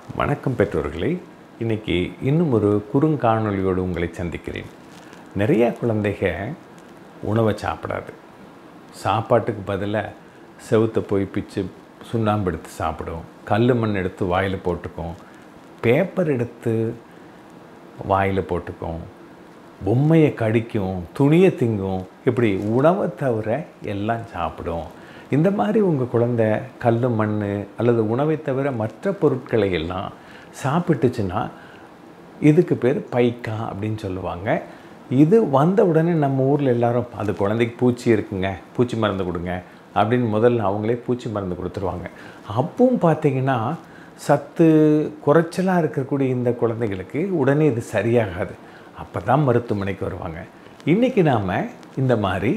வணக்கம் பெற்றோர்களே. இன்றைக்கி இன்னும் ஒரு குறுங்காணொலியோடு உங்களை சந்திக்கிறேன். நிறைய குழந்தைக உணவை சாப்பிடாது. சாப்பாட்டுக்கு பதிலாக செவுத்தை போய் பிச்சு சுண்ணாம்பு எடுத்து சாப்பிடும், கல் மண் எடுத்து வாயில் போட்டுக்கும், பேப்பர் எடுத்து வாயில் போட்டுக்கும், பொம்மையை கடிக்கும், துணியை திங்கும். இப்படி உணவை தவிர எல்லாம் சாப்பிடும். இந்த மாதிரி உங்கள் குழந்தை கல் மண் அல்லது உணவை தவிர மற்ற பொருட்களை எல்லாம் சாப்பிட்டுச்சுன்னா இதுக்கு பேர் பைக்கா அப்படின்னு சொல்லுவாங்க. இது வந்த உடனே நம்ம ஊரில் எல்லாரும் அது குழந்தைக்கு பூச்சி இருக்குங்க, பூச்சி மருந்து கொடுங்க அப்படின்னு முதல்ல அவங்களே பூச்சி மருந்து கொடுத்துருவாங்க. அப்பவும் பார்த்திங்கன்னா சத்து குறைச்சலாக இருக்கக்கூடிய இந்த குழந்தைகளுக்கு உடனே இது சரியாகாது. அப்போ தான் மருத்துவமனைக்கு வருவாங்க. இன்றைக்கி நாம் இந்த மாதிரி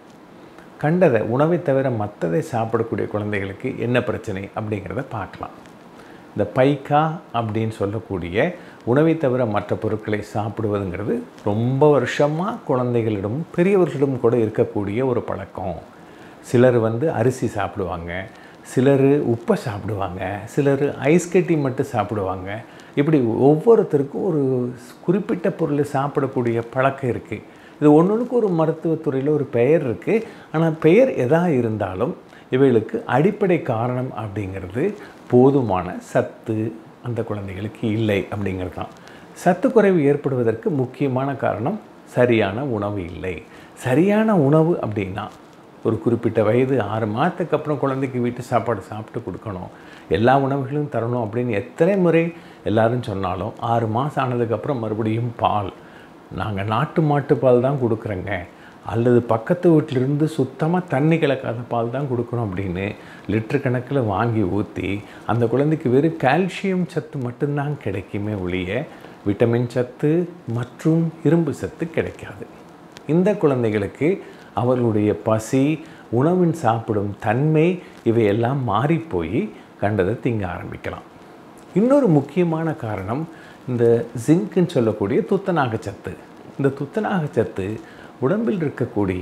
கண்டதை உணவை தவிர மற்றதை சாப்பிடக்கூடிய குழந்தைகளுக்கு என்ன பிரச்சனை அப்படிங்கிறத பார்க்கலாம். இந்த பைக்கா அப்படின்னு சொல்லக்கூடிய உணவை தவிர மற்ற பொருட்களை சாப்பிடுவதுங்கிறது ரொம்ப வருஷமாக குழந்தைகளிடம் பெரியவர்களிடம் கூட இருக்கக்கூடிய ஒரு பழக்கம். சிலர் அரிசி சாப்பிடுவாங்க, சிலர் உப்பை சாப்பிடுவாங்க, சிலர் ஐஸ் கட்டி மட்டும் சாப்பிடுவாங்க. இப்படி ஒவ்வொருத்தருக்கும் ஒரு குறிப்பிட்ட பொருளை சாப்பிடக்கூடிய பழக்கம் இருக்குது. இது ஒன்றுக்கு ஒரு மருத்துவத்துறையில் ஒரு பெயர் இருக்குது. ஆனால் பெயர் எதாக இருந்தாலும் இவைகளுக்கு அடிப்படை காரணம் அப்படிங்கிறது போதுமான சத்து அந்த குழந்தைகளுக்கு இல்லை அப்படிங்கிறது தான். சத்து குறைவு ஏற்படுவதற்கு முக்கியமான காரணம் சரியான உணவு இல்லை. சரியான உணவு அப்படின்னா ஒரு குறிப்பிட்ட வயது 6 மாதத்துக்கு அப்புறம் குழந்தைக்கு வீட்டு சாப்பாடு சாப்பிட்டு கொடுக்கணும், எல்லா உணவுகளும் தரணும் அப்படின்னு எத்தனை முறை எல்லோரும் சொன்னாலும் 6 மாதம் ஆனதுக்கப்புறம் மறுபடியும் பால், நாங்கள் நாட்டு மாட்டு பால் தான் கொடுக்குறோங்க, அல்லது பக்கத்து வீட்டிலிருந்து சுத்தமாக தண்ணி கலக்காத பால் தான் கொடுக்கணும் அப்படின்னு லிட்டர் கணக்கில் வாங்கி ஊற்றி அந்த குழந்தைக்கு வெறும் கால்சியம் சத்து மட்டும்தான் கிடைக்குமே ஒழிய விட்டமின் சத்து மற்றும் இரும்பு சத்து கிடைக்காது. இந்த குழந்தைகளுக்கு அவர்களுடைய பசி, உணவின் சாப்பிடும் தன்மை இவையெல்லாம் மாறிப்போய் கண்டதை திங்க ஆரம்பிக்கலாம். இன்னொரு முக்கியமான காரணம் இந்த ஜிங்க்குன்னு சொல்லக்கூடிய துத்தநாகச்சத்து. இந்த துத்தநாகச்சத்து உடம்பில் இருக்கக்கூடிய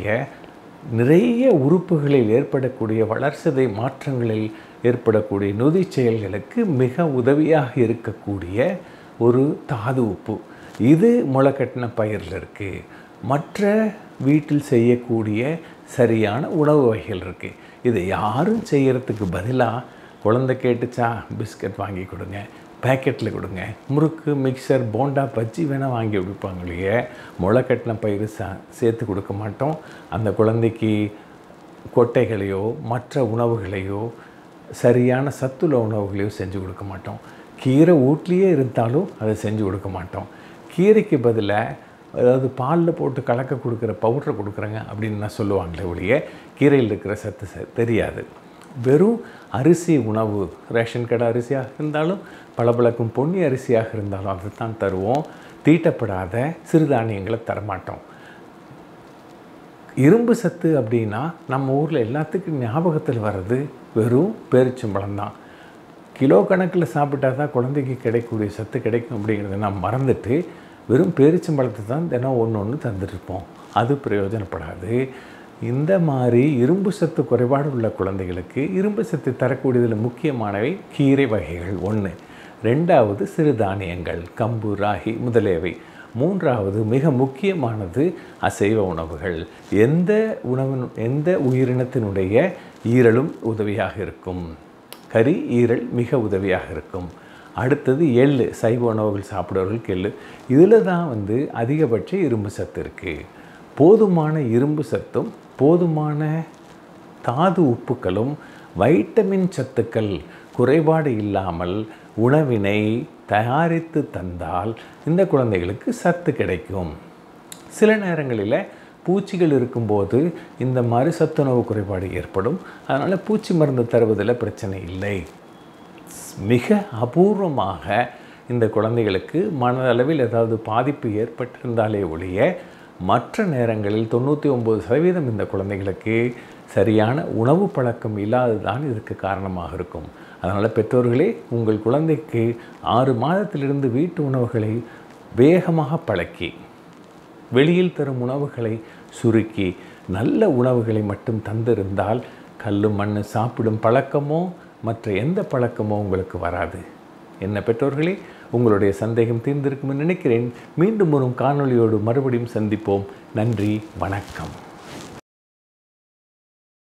நிறைய உறுப்புகளில் ஏற்படக்கூடிய வளர்சிதை மாற்றங்களில் ஏற்படக்கூடிய நொதி செயல்களுக்கு மிக உதவியாக இருக்கக்கூடிய ஒரு தாது உப்பு. இது முளைக்கட்டின பயிரில் இருக்குது. மற்ற வீட்டில் செய்யக்கூடிய சரியான உணவு வகைகள் இருக்குது. இதை யாரும் செய்கிறதுக்கு பதிலாக குழந்தை கேட்டுச்சா பிஸ்கட் வாங்கி கொடுங்க, பேக்கெட்டில் கொடுங்க, முறுக்கு, மிக்சர், போண்டா, பஜ்ஜி வேணால் வாங்கி கொடுப்பாங்களையே முளைக்கட்டின பயிர் சேர்த்து கொடுக்க மாட்டோம். அந்த குழந்தைக்கு கொட்டைகளையோ மற்ற உணவுகளையோ சரியான சத்துள்ள உணவுகளையோ செஞ்சு கொடுக்க மாட்டோம். கீரை வீட்லேயே இருந்தாலும் அதை செஞ்சு கொடுக்க மாட்டோம். கீரைக்கு பதிலாக அதாவது பாலில் போட்டு கலக்க கொடுக்குற பவுடரை கொடுக்குறேங்க அப்படின்னு நான் சொல்லுவாங்களே ஒழிய கீரையில் இருக்கிற சத்து தெரியாது. வெறும் அரிசி உணவு, ரேஷன் கடை அரிசியாக இருந்தாலும் பளபளக்கும் பொன்னி அரிசியாக இருந்தாலும் அதை தான் தருவோம். தீட்டப்படாத சிறுதானியங்களை தரமாட்டோம். இரும்பு சத்து அப்படின்னா நம்ம ஊரில் எல்லாத்துக்கும் ஞாபகத்தில் வர்றது வெறும் பேரிச்சம்பழம் தான். கிலோ கணக்கில் சாப்பிட்டா தான் குழந்தைக்கு கிடைக்கக்கூடிய சத்து கிடைக்கும் அப்படிங்கிறத நான் மறந்துட்டு வெறும் பேரிச்சம்பழத்தை தான் தினம் ஒன்று தந்துட்டுருப்போம். அது பிரயோஜனப்படாது. இந்த மாதிரி இரும்பு சத்து குறைபாடு உள்ள குழந்தைகளுக்கு இரும்பு சத்து தரக்கூடியதில் முக்கியமானவை கீரை வகைகள் 1, 2வது சிறுதானியங்கள், கம்பு, ராகி முதலியவை, 3வது மிக முக்கியமானது அசைவ உணவுகள். எந்த உயிரினத்தினுடைய ஈரலும் உதவியாக இருக்கும். கறி, ஈரல் மிக உதவியாக இருக்கும். அடுத்தது எள்ளு, சைவ உணவுகள் சாப்பிடுவர்களுக்கு எள்ளு. இதில் தான் அதிகபட்ச இரும்பு சத்து இருக்குது. போதுமான இரும்பு சத்தும் போதுமான தாது உப்புக்களும் வைட்டமின் சத்துக்கள் குறைபாடு இல்லாமல் உணவினை தயாரித்து தந்தால் இந்த குழந்தைகளுக்கு சத்து கிடைக்கும். சில நேரங்களில் பூச்சிகள் இருக்கும்போது இந்த மாதிரி சத்துணவு குறைபாடு ஏற்படும். அதனால் பூச்சி மருந்து தருவதில் பிரச்சனை இல்லை. மிக அபூர்வமாக இந்த குழந்தைகளுக்கு மனதளவில் ஏதாவது பாதிப்பு ஏற்பட்டிருந்தாலே ஒழிய மற்ற நேரங்களில் 99% இந்த குழந்தைகளுக்கு சரியான உணவு பழக்கம் இல்லாததுதான் இதுக்கு காரணமாக இருக்கும். அதனால் பெற்றோர்களே, உங்கள் குழந்தைக்கு 6 மாதத்திலிருந்து வீட்டு உணவுகளை வேகமாக பழக்கி வெளியில் தரும் உணவுகளை சுருக்கி நல்ல உணவுகளை மட்டும் தந்திருந்தால் கல் மண் சாப்பிடும் பழக்கமோ மற்ற எந்த பழக்கமோ உங்களுக்கு வராது. என்ன பெற்றோர்களே, உங்களுடைய சந்தேகம் தீர்ந்திருக்கும் என்று நினைக்கிறேன். மீண்டும் ஒரு காணொளியோடு மறுபடியும் சந்திப்போம். நன்றி, வணக்கம்.